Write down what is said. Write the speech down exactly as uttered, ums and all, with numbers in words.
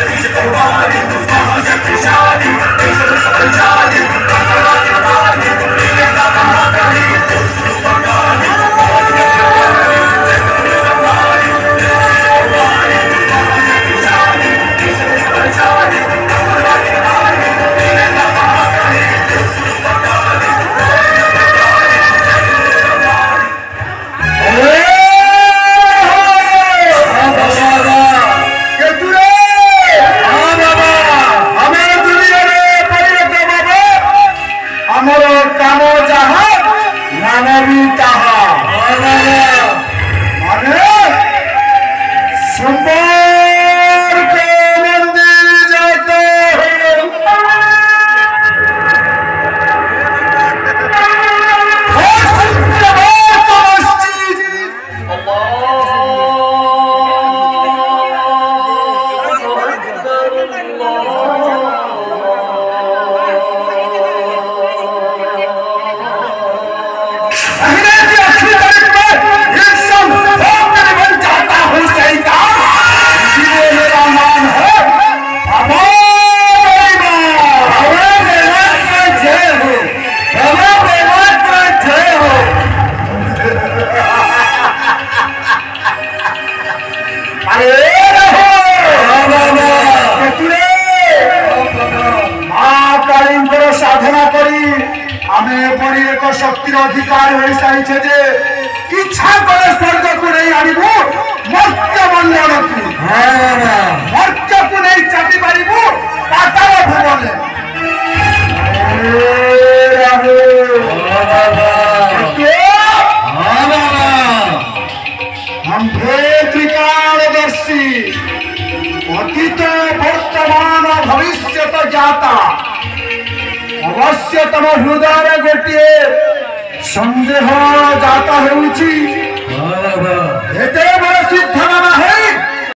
शक्तिर अधिकार हो सारी जे इच्छा करे स्वर्ग को नहीं आनिबो मर्त्य मंडल को मर्त्य को नहीं चाटी पारिबो पाताल भुवने हम त्रिकालदर्शी अतीत वर्तमान भविष्य तो जाता अवश्य तम हृदय गोटे संदेह जाता है